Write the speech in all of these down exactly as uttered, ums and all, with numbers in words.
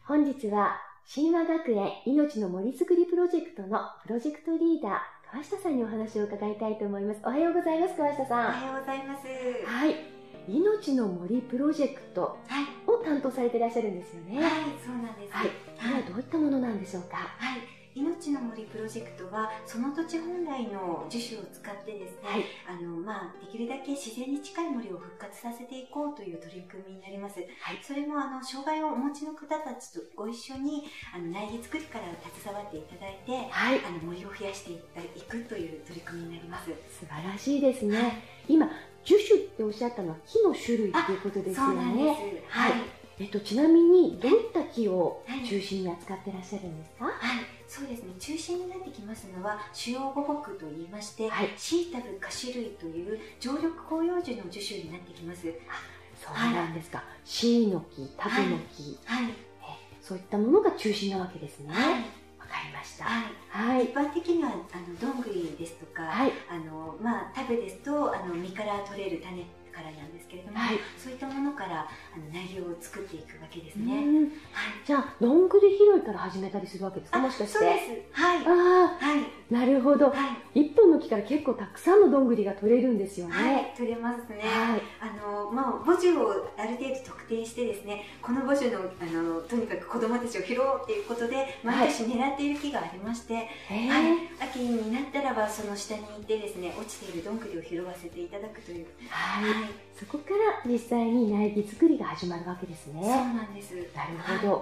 本日は神話学園いのちの森づくりプロジェクトのプロジェクトリーダー川下さんにお話を伺いたいと思います。おはようございます。川下さん。 おはようございます。 はい、いのちの森プロジェクトを担当されていらっしゃるんですよね。 はい、そうなんです。 はい、これはどういったものなんでしょうか。 はい、いのちの森プロジェクトはその土地本来の樹種を使ってですね、はい、あのまあ、できるだけ自然に近い森を復活させていこうという取り組みになります。はい、それもあの障害をお持ちの方たちとご一緒にあの苗木作りから携わっていただいて、はい、あの森を増やしていくという取り組みになります。 素晴らしいですね。はい、今樹種っておっしゃったのは木の種類ということですよね。そうなんです。はい。えっと、ちなみにどういった木を中心に扱ってらっしゃるんですか。はい、 はい、そうですね。中心になってきますのは主要五木といいまして、はい、シイタブカシ類という常緑広葉樹の樹種になってきます。 あ、そうなんですか。はい、シイの木、タブの木、はい、はい、そういったものが中心なわけですね。はい、わかりました。 はい、はい、一般的にはあのどんぐりですとか、はい、あのまあタブですとあの実から取れる種からなんですけれども、はい、そういったものからあの苗木を作っていくわけですね。はい、 じゃあどんぐり拾いから始めたりするわけですか、もしかして。 そうです。はい。 ああ、はい、なるほど。はい、一本の木から結構たくさんのどんぐりが取れるんですよね。 はい、取れますね。はい、あのまあ母樹をある程度特定してですね、この母樹のあのとにかく子供たちを拾おうっていうことで毎年狙っている木がありまして、はい、はい、秋になったらばその下に行ってですね、落ちているどんぐりを拾わせていただくという。 はい。はい、そこから実際に苗木作りが始まるわけですね。 そうなんです。 なるほど。はい、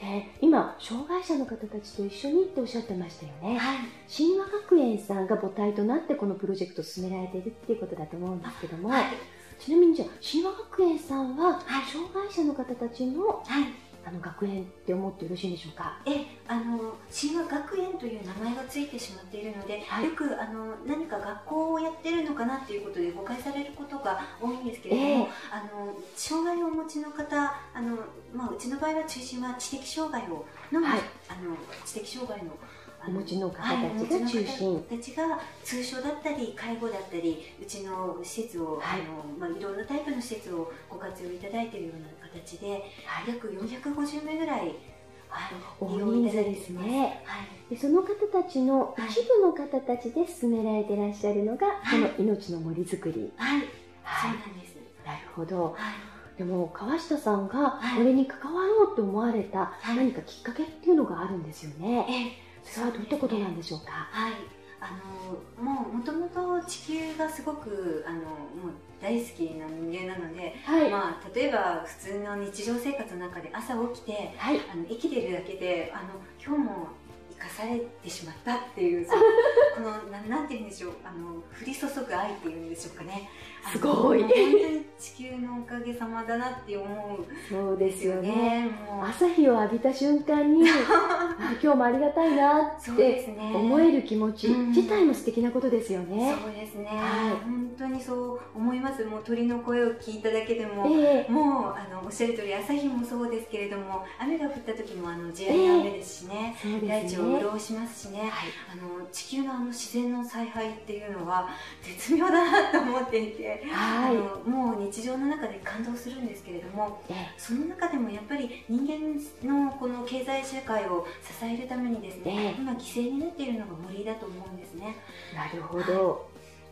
で、今障害者の方たちと一緒にっておっしゃってましたよね。はい、神話学園さんが母体となってこのプロジェクトを進められているっていうことだと思うんですけども、はい、ちなみにじゃあ神話学園さんは障害者の方たちの、はい、あの学園って思ってよろしいんでしょうか。 え、あの神話学園という名前がついてしまっているので、はい、よくあの何か学校をやってるのかなっていうことで誤解されることが多いんですけれども、えー、あの障害をお持ちの方、あのまあうちの場合は中心は知的障害をの、はい、あの知的障害のお持ちの方たちが中心、 たちが通所だったり介護だったりうちの施設を、はい、あのまあ、いろんなタイプの施設をご活用いただいているような形で、はい、約よんひゃくごじゅうめいぐらい大人数ですね。はい、でその方たちの一部の方たちで進められていらっしゃるのが、はい、このいのちの森づくり。 はい、はい、そうなんです。 なるほど。はい、でも川下さんがこれに関わろうと思われた何かきっかけっていうのがあるんですよね。はい、それはどういったことなんでしょうか。 はい、あのもうもともと地球がすごくあのもう大好きな人間なので、はい、まあ、例えば普通の日常生活の中で朝起きて、はい、あの生きているだけであの今日も生かされてしまったっていうこのななんていうんでしょう、あの降り注ぐ愛っていうんでしょうかね。 すごい本当に地球のおかげさまだなって思う。 そうですよね。もう朝日を浴びた瞬間にあ今日もありがたいなって思える気持ち自体も素敵なことですよね。 そうですね。はい、本当にそう思います。もう鳥の声を聞いただけでも、えー、もうあのおっしゃる通り朝日もそうですけれども、雨が降った時もあの地合いの雨ですしね、えー、大地を潤しますしね、はい、あの地球のあの自然の采配っていうのは絶妙だなと思っていて、はい、あのもう日常の中で感動するんですけれども、えー、その中でもやっぱり人間のこの経済社会を支えるためにですね、えー、今犠牲になっているのが森だと思うんですね。 なるほど。はい、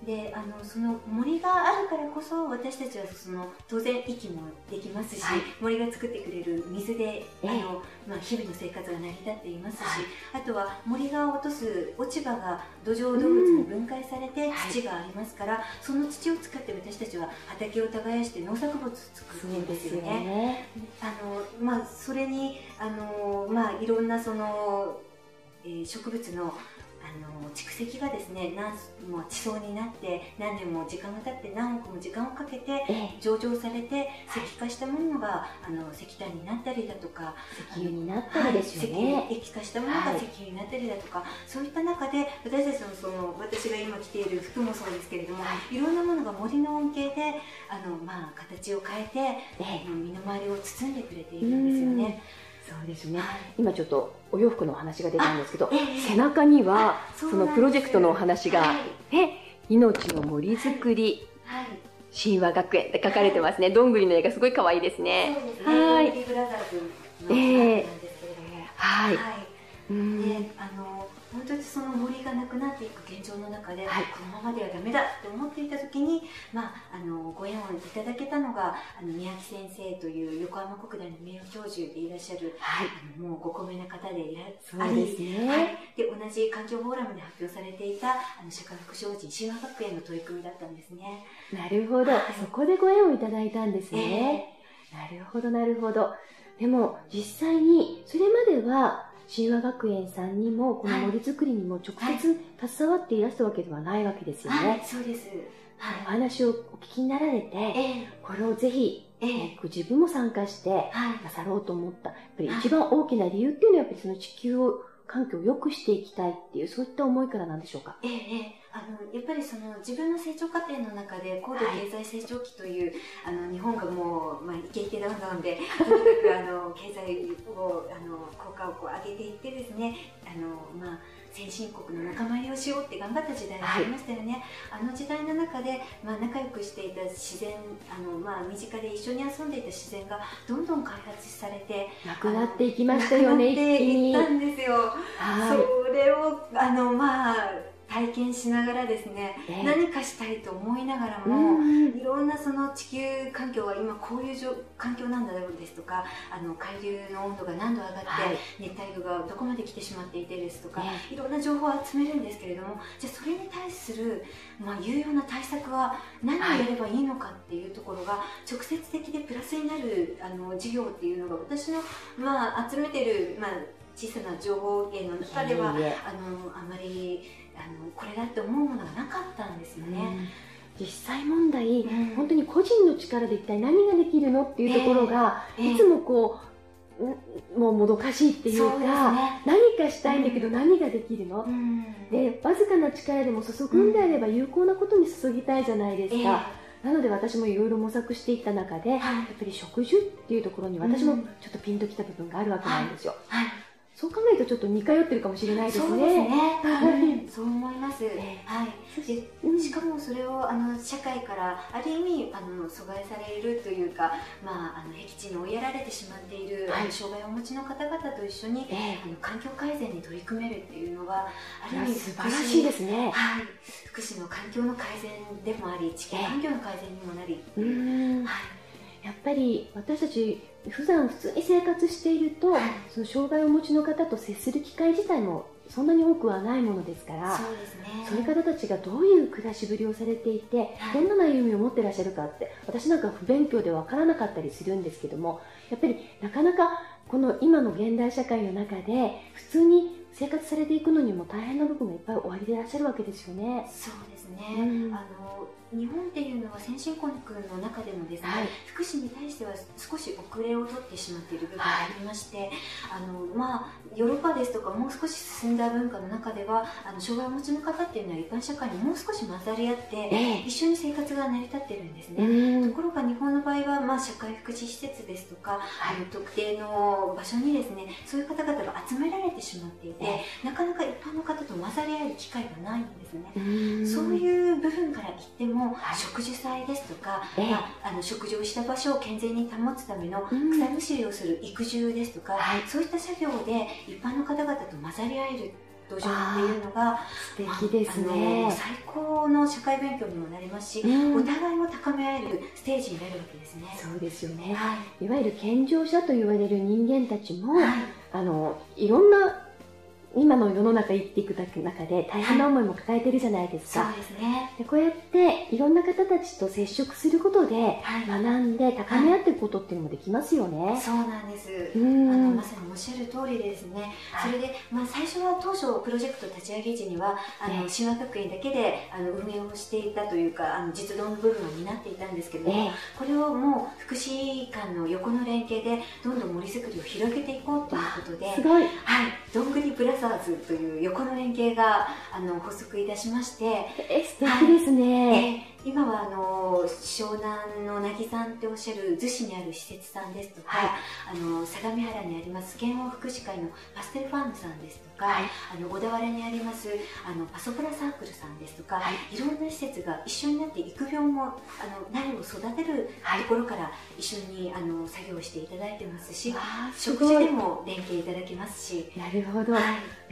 であのその森があるからこそ私たちはその当然息もできますし、はい、森が作ってくれる水で、えーあのまあ、日々の生活が成り立っていますし、はい、あとは森が落とす落ち葉が土壌動物に分解されて土がありますから、はい、その土を使って私たちは畑を耕して農作物を作っていますよね。あのまあ、それにあの、まあ、いろんなその、えー、植物のあの蓄積がですね、何もう地層になって何年も時間が経って何億も時間をかけて上場されて石化したものがあの石炭になったりだとか石油になったりですよね。 はい、液化したものが石油になったりだとか、はい、そういった中で私たちのその私が今着ている服もそうですけれども、はい、いろんなものが森の恩恵であの、まあ、形を変えて、えー、身の回りを包んでくれているんですよね。 そうですね、はい、今ちょっとお洋服のお話が出たんですけど、えー、背中にはそのプロジェクトのお話が、はい、え命の森づくり、はいはい、神話学園って書かれてますね。どんぐりの絵がすごい可愛いですね。 そうですね。はい。ブラザーズの、えーはい、 はい、であの本当にその森がなくなっていく現状の中で、はい、このままではダメだって思っていた時に、まあ、あのご縁をいただけたのがあの宮城先生という横浜国大の名誉教授でいらっしゃる、はい、あのもうご高名な方でいらっしゃり、そうですね、はい、で同じ環境フォーラムで発表されていたあの社会福祉法人神話学園の取り組みだったんですね。 なるほど、はい、そこでご縁をいただいたんですね、えー、なるほどなるほど。でも実際にそれまでは神話学園さんにもこの森づくりにも直接携わっていらしたわけではないわけですよね。 はい、そうです。 はい、お話をお聞きになられて、えー、これをぜひ、えー、自分も参加してなさろうと思った、やっぱり一番大きな理由っていうのはやっぱりその地球を環境を良くしていきたいっていうそういった思いからなんでしょうか。 えーえーあのやっぱりその自分の成長過程の中で高度経済成長期という、はい、あの日本がもう、まあ、イケイケダウンダウンでとにかくあの経済をあの効果をこう上げていってですね、あの、まあ、先進国の仲間入りをしようって頑張った時代がありましたよね、はい、あの時代の中で、まあ、仲良くしていた自然あの、まあ、身近で一緒に遊んでいた自然がどんどん開発されてなくなっていきましたよね。 なくなっていったんですよ、はい、それをあのまあ体験しながらですね、えー、何かしたいと思いながらも、いろんなその地球環境は今こういう環境なんだろうですとか、あの海流の温度が何度上がって、はい、熱帯魚がどこまで来てしまっていてですとか、えー、いろんな情報を集めるんですけれども、じゃあそれに対する、まあ、有用な対策は何をやればいいのかっていうところが直接的でプラスになるあの事業っていうのが私の、まあ、集めてる、まあ、小さな情報源の中では、あのあまりあのこれだって思うものがなかったんですよね。 うん、実際問題、うん、本当に個人の力で一体何ができるのっていうところが、えー、いつもこう、もうもどかしいっていうか、ね、何かしたいんだけど何ができるの、うん、でわずかな力でも注ぐんであれば有効なことに注ぎたいじゃないですか。えー、なので私もいろいろ模索していった中で、はい、やっぱり植樹っていうところに私もちょっとピンときた部分があるわけなんですよ。はいはい、そう考えるとちょっと似通ってるかもしれないですね。 そうですね。うん、そう思います。えー、はい。で、うん、しかもそれをあの社会からある意味あの阻害されるというか、まああの僻地に追いやられてしまっている、はい、あの障害をお持ちの方々と一緒に、えー、あの環境改善に取り組めるっていうのはある意味素晴らしいですね。 はい。福祉の環境の改善でもあり、地球環境の改善にもなり。 えー、うん。はい。やっぱり私たち普段普通に生活していると、はい、その障害をお持ちの方と接する機会自体もそんなに多くはないものですから、 そうですね、 そういう方たちがどういう暮らしぶりをされていて、はい、どんな悩みを持ってらっしゃるかって私なんか不勉強で分からなかったりするんですけども、やっぱりなかなかこの今の現代社会の中で普通に生活されていくのにも大変な部分がいっぱいおありでいらっしゃるわけですよね。 そうですね、うん、あの日本っていうのは先進国の中でもですね、はい、福祉に対しては少し遅れを取ってしまっている部分がありまして、はい、あのまあ、ヨーロッパですとかもう少し進んだ文化の中ではあの障害をお持ちの方っていうのは一般社会にもう少し混ざり合って、えー、一緒に生活が成り立ってるんですね。ところが日本の場合は、まあ、社会福祉施設ですとか、はい、あの特定の場所にですねそういう方々が集められてしまっていて、えー、なかなか一般の方と混ざり合える機会がないんですね。そういう部分から言っても、はい、植樹祭ですとか、えーまあ、あの植樹をした場所を健全に保つための草むしりをする育樹ですとか、はい、そういった作業で一般の方々と混ざり合える土壌っていうのが素敵ですね。 最高の社会勉強にもなりますし、うん、お互いを高め合えるステージになるわけですね。 そうですよね、はい、いわゆる健常者と言われる人間たちも、はい、あのいろんな今の世の中生きていく中で大変な思いも抱えてるじゃないですか。 そうですね。 でこうやっていろんな方たちと接触することで、はい、学んで高め合っていくことっていうのもできますよね。 はい、そうなんです。あのまさにおっしゃる通りでですね。はい、それで、まあ、最初は当初プロジェクト立ち上げ時にはあの、えー、神話学園だけであの運営をしていたというかあの実動の部分を担っていたんですけれども、えー、これをもう福祉館の横の連携でどんどん森づくりを広げていこうということで、 すごい、はい、 どんぐりブラザーズという横の連携があの発足いたしまして、 え素敵ですね。 はい、 今はあの湘南の渚さんっておっしゃる逗子にある施設さんですとか、はい、あの相模原にあります健康福祉会のパステルファームさんですとか、はい、あの小田原にありますあのパソプラサークルさんですとか、はい、いろんな施設が一緒になって育苗もあの苗を育てるところから一緒にあの作業していただいてますし、食事でも連携いただきますし。 なるほど、はい、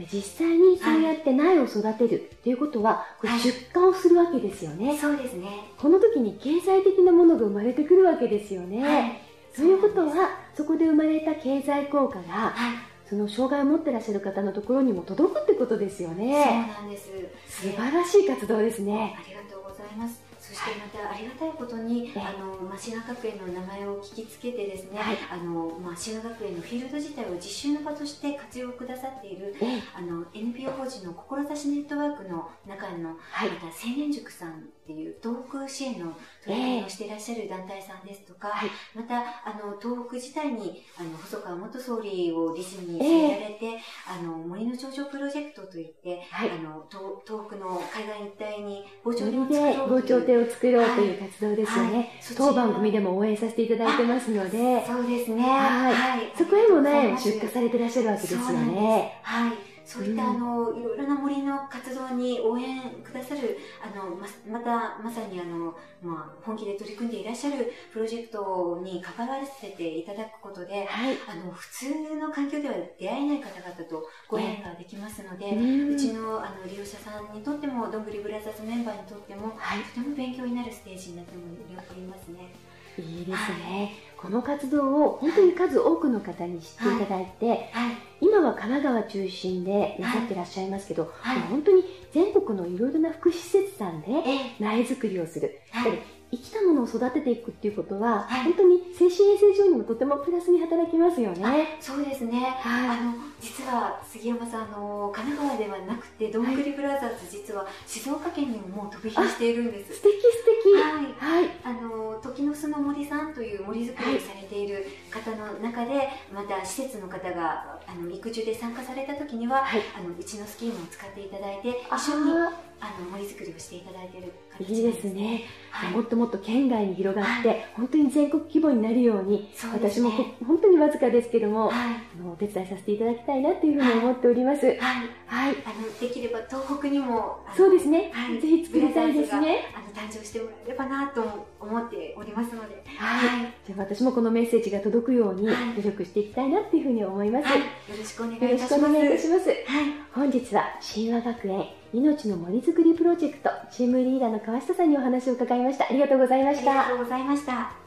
実際にそうやって苗を育てるっていうことは、これ出荷をするわけですよね。 はい、そうですね。 この時に経済的なものが生まれてくるわけですよね。はい、そういうことはそこで生まれた経済効果が、はい、その障害を持ってらっしゃる方のところにも届くってことですよね。 そうなんです。 素晴らしい活動ですね。 ありがとうございます。そしてまたありがたいことに、あのまあ、滋賀学園の名前を聞きつけてですね、はい、あのまあ、滋賀学園のフィールド自体を実習の場として活用くださっている、あの エヌピーオー 法人の志ネットワークの中の、はい、また青年塾さんっていう東北支援の取り組みをしていらっしゃる団体さんですとか、はい、またあの東北自体にあの細川元総理を理事に据えられて、えー、あの森の頂上プロジェクトといって、はい、あの 東, 東北の海岸一帯に防潮堤を作ろう防潮堤を作ろうという活動ですよね。はいはい、当番組でも応援させていただいてますので、 そうですね。 はい、はい、そこへも苗を出荷されていらっしゃるわけですよね。 はい。そういった、うん、あのいろいろな森の活動に応援くださるあの ま, またまさにあの、まあ、本気で取り組んでいらっしゃるプロジェクトに関わらせていただくことで、はい、あの普通の環境では出会えない方々とご縁ができますので、うん、うちのあの利用者さんにとってもどんぐりブラザーズメンバーにとっても、はい、とても勉強になるステージになっておりますね。 いいですね、はい、この活動を本当に数多くの方に知っていただいて、はいはい、今は神奈川中心でなさってらっしゃいますけど、はい、本当に全国のいろいろな福祉施設さんで苗作りをする、はい、生きたものを育てていくっていうことは、はい、本当に精神衛生上にもとてもプラスに働きますよね。 そうですね、はい、あの実は杉山さん、あの神奈川ではなくてどんぐりブラザーズ、実は静岡県にももう飛び火しているんです。 素敵素敵。 はい、はい、あの時の巣の森さんという森づくりをされている方の中で、はい、また施設の方があの育樹で参加された時には、はい、あのうちのスキームを使っていただいて一緒にあの森づくりをしていただいている形です。 いいですね、はい、もっともっと県外に広がって、はい、本当に全国規模になるように、う、ね、私も本当にわずかですけども、はい、あのお手伝いさせていただきたいなというふうに思っております。はい、 はいはい、あのできれば東北にもそうですね、はい、ぜひ作りたいですね。 あの誕生してもらえればなと思っておりますので、 はいはい、じゃあ私もこのメッセージが届くように努力していきたいなというふうに思います。はい、よろしくお願いいたします。 よろしくお願いいたします。はい、本日は神話学園命の森づくりプロジェクトチームリーダーの川下さんにお話を伺いました。ありがとうございました。 ありがとうございました。